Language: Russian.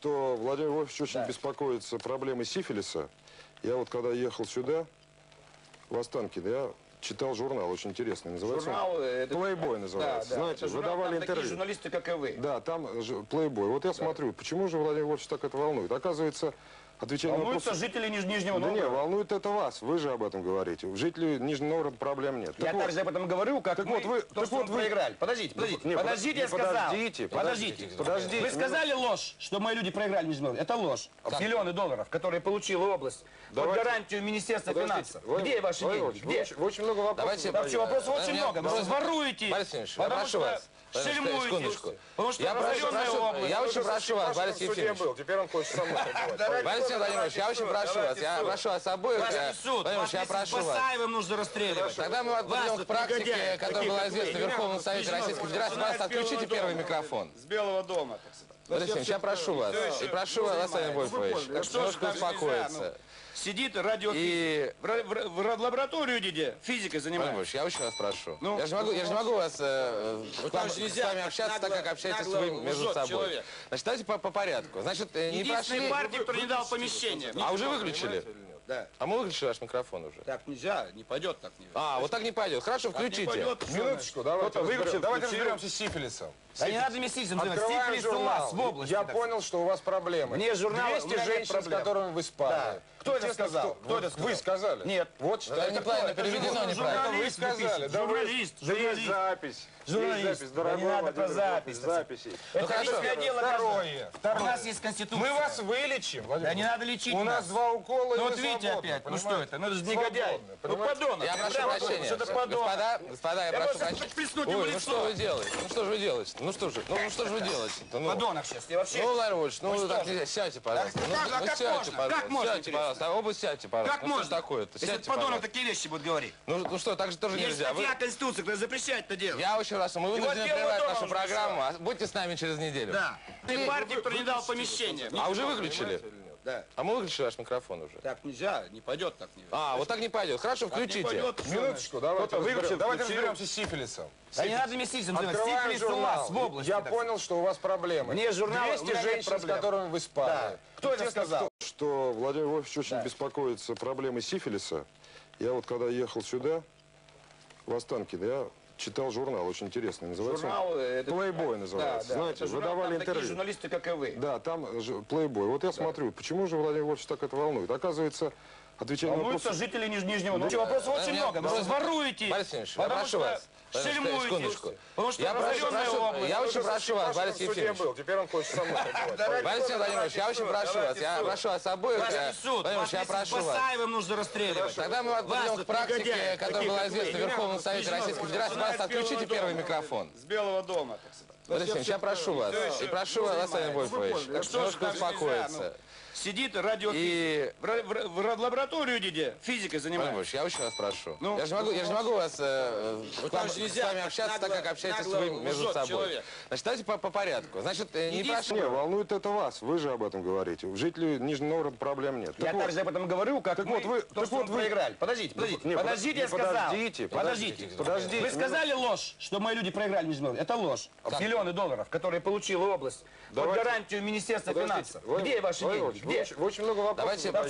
что Владимир Вольфович очень беспокоится проблемой сифилиса. Я вот когда ехал сюда, в Останкино, я читал журнал, очень интересный, называется журнал, «Плейбой» называется. Да, знаете, журнал, выдавали интервью. Такие журналисты, как и вы. Да, там «Плейбой». Вот я смотрю, почему же Владимир Вольфович так это волнует? Оказывается, отвечая на вопрос... Волнуются жители Нижнего Да Новгорода. не, волнует это вас, вы же об этом говорите. У жителей Нижнего Новгорода проблем нет. Я также об этом говорю, как так вот вы проиграли. Подождите, я сказал. Подождите. Вы сказали ложь, что мои люди проиграли Нижний Новгород. Это ложь. Миллионы долларов, которые получила область под гарантию Министерства финансов. Где ваши деньги? Где? Вы очень много вопросов. Вообще вопросов очень много. Вы воруете. Потому что шельмуете. Потому что я очень прошу вас, Борис Ефимович. Теперь он хочет со мной. Борис Владимирович, я очень прошу вас. Я прошу вас обоих. Владимирович, я прошу вас. Басаевым нужно расстреливать. Тогда мы отойдем к практике, которая была известна в Верховном Совете Российской Федерации. Пожалуйста, отключите первый микрофон. С Белого дома. Борис Ефимович, я прошу вас. И прошу вас, Владимир Вольфович, немножко успокоиться. Сидит в лабораторию, где физикой занимается. Я очень вас прошу. Я же не могу вас с вами общаться так, как общаетесь вы между собой. Значит, давайте по порядку. Значит, не прошли... партия, которая не дала помещение. А уже выключили? Да. А мы выключили ваш микрофон уже. Так нельзя, не пойдет так. Вот так не пойдет. Хорошо, включите. Минуточку, давайте разберемся с сифилисом. Да не надо месяцем заниматься. Сифилис у вас в области. Я понял, что у вас проблемы. Мне журнал, 200 женщин, с которыми вы спали. Кто это сказал? Вы сказали? Нет. Вот это неправильно переведено, неправильно. Вы сказали. Журналист. Есть запись. Журналист. Дорогой не надо про Владимир, запись. Это хорошо. Второе. У нас есть конституция. Мы вас вылечим, Владимир. Да не надо лечить. У нас 2 укола, и ну вы вот видите свободны, опять, понимаете? ну что это? Ну это же негодяй. Ну подонок. Я прошу прощения. Господа, я прошу прощения. Ой, ну что вы делаете? Ну что же вы делаете? Ну что же вы делаете? Подонок сейчас. Я вообще... Ну, Владимир Вольфович, ну так нельзя. Сядьте, пожалуйста. Как можно? Сядьте, пожалуйста. Оба сядьте, пожалуйста. Как можно? Что такое-то? Если подонок такие вещи будет говорить. Ну что, так же тоже есть нельзя. статья Конституции, которая запрещает это делать. Я очень рад, мы вынуждены прервать нашу программу. Будьте с нами через неделю. Да. Ты партия, которая не дала помещение. А уже выключили? Да. А мы выключили ваш микрофон уже. Так нельзя, не пойдет так. Вот так не пойдет. Хорошо, включите. Минуточку, давайте разберемся с сифилисом. Да не надо месяцем заниматься. Сифилис у вас в области. Я понял, что у вас проблемы. Мне журнал, 200 женщин, с которыми вы спали. Кто это сказал? Что Владимир Вольфович очень беспокоится проблемой сифилиса. Я вот когда ехал сюда, в Останкино, я читал журнал, очень интересный, называется журнал, «Плейбой» называется. Знаете, выдавали интервью. Такие журналисты, как и вы. Да, там «Плейбой». Вот я смотрю, почему же Владимир Вольфович так это волнует? Оказывается, отвечая на вопрос... Волнуются жители Нижнего Новгорода. Вопросов очень много. Вы воруете. Борис Ефимович, я прошу вас. Шельмуете. Потому что я очень прошу вас, Борис Ефимович. Теперь он хочет со мной. Борис Владимирович, я очень прошу вас. Я прошу вас обоих. Владимирович, я прошу вас. Басаевым нужно расстреливать. Тогда мы отойдем к практике, которая была известна в Верховном Совете Российской Федерации. Пожалуйста, отключите первый микрофон. С Белого дома. Борис Ефимович, я прошу вас. И прошу вас, Владимир Вольфович, немножко успокоиться. Сидит в лабораторию, где физикой занимается. Я очень вас прошу. Я же не могу вас с вами общаться так, как общаетесь вы между собой. Значит, давайте по порядку. Значит, не прошли... Не, волнует это вас, вы же об этом говорите. У жителей Нижнего Новгорода проблем нет. Я также об этом говорю, как вы проиграли. Подождите, я сказал. Подождите. Вы сказали ложь, что мои люди проиграли Нижний Новгород. Это ложь. Миллионы долларов, которые получила область под гарантию Министерства финансов. Где ваши деньги? Вы очень много вопросов.